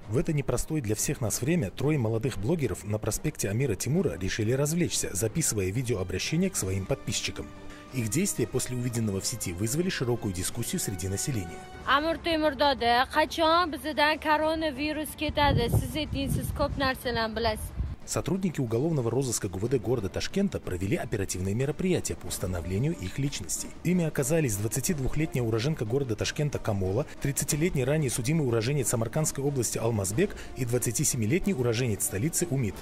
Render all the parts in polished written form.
В это непростое для всех нас время трое молодых блогеров на проспекте Амира Тимура решили развлечься, записывая видеообращение к своим подписчикам. Их действия после увиденного в сети вызвали широкую дискуссию среди населения. Амир Тимурдода, qachon bizdan коронавирус ketadi? Siz aytingsiz, ko'p narsalarni bilasiz. Сотрудники уголовного розыска ГУВД города Ташкента провели оперативные мероприятия по установлению их личностей. Ими оказались 22-летняя уроженка города Ташкента Камола, 30-летний ранее судимый уроженец Самаркандской области Алмазбек и 27-летний уроженец столицы Умид.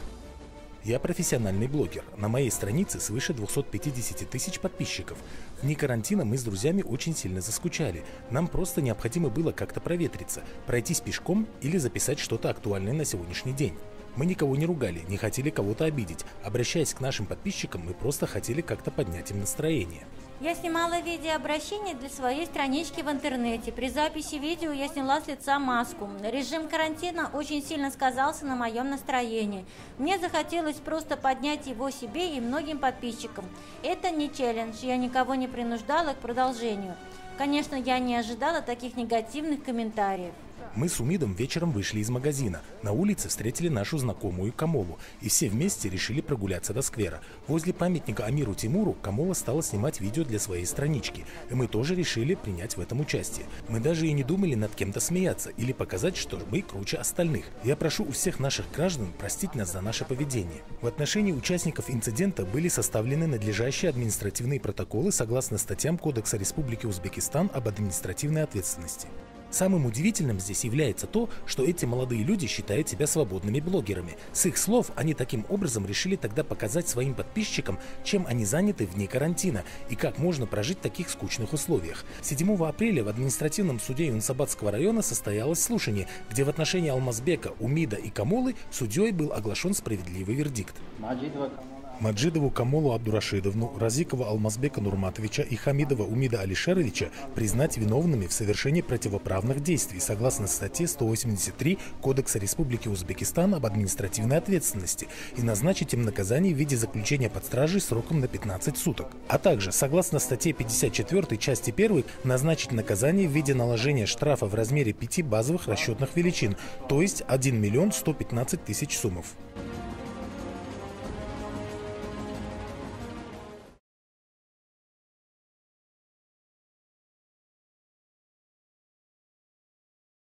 Я профессиональный блогер. На моей странице свыше 250 тысяч подписчиков. В дни карантина мы с друзьями очень сильно заскучали. Нам просто необходимо было как-то проветриться, пройтись пешком или записать что-то актуальное на сегодняшний день. Мы никого не ругали, не хотели кого-то обидеть. Обращаясь к нашим подписчикам, мы просто хотели как-то поднять им настроение. Я снимала видеообращение для своей странички в интернете. При записи видео я сняла с лица маску. Режим карантина очень сильно сказался на моем настроении. Мне захотелось просто поднять его себе и многим подписчикам. Это не челлендж, я никого не принуждала к продолжению. Конечно, я не ожидала таких негативных комментариев. Мы с Умидом вечером вышли из магазина. На улице встретили нашу знакомую Камолу. И все вместе решили прогуляться до сквера. Возле памятника Амиру Тимуру Камола стала снимать видео для своей странички. И мы тоже решили принять в этом участие. Мы даже и не думали над кем-то смеяться или показать, что мы круче остальных. Я прошу у всех наших граждан простить нас за наше поведение. В отношении участников инцидента были составлены надлежащие административные протоколы согласно статьям Кодекса Республики Узбекистан об административной ответственности. Самым удивительным здесь является то, что эти молодые люди считают себя свободными блогерами. С их слов, они таким образом решили тогда показать своим подписчикам, чем они заняты вне карантина и как можно прожить в таких скучных условиях. 7 апреля в административном суде Юнусабадского района состоялось слушание, где в отношении Алмазбека, Умида и Камолы судьей был оглашен справедливый вердикт. Маджидову Камолу Абдурашидовну, Разикова Алмазбека Нурматовича и Хамидова Умида Алишеровича признать виновными в совершении противоправных действий согласно статье 183 Кодекса Республики Узбекистан об административной ответственности и назначить им наказание в виде заключения под стражей сроком на 15 суток. А также, согласно статье 54 части 1, назначить наказание в виде наложения штрафа в размере 5 базовых расчетных величин, то есть 1 115 000 сумов.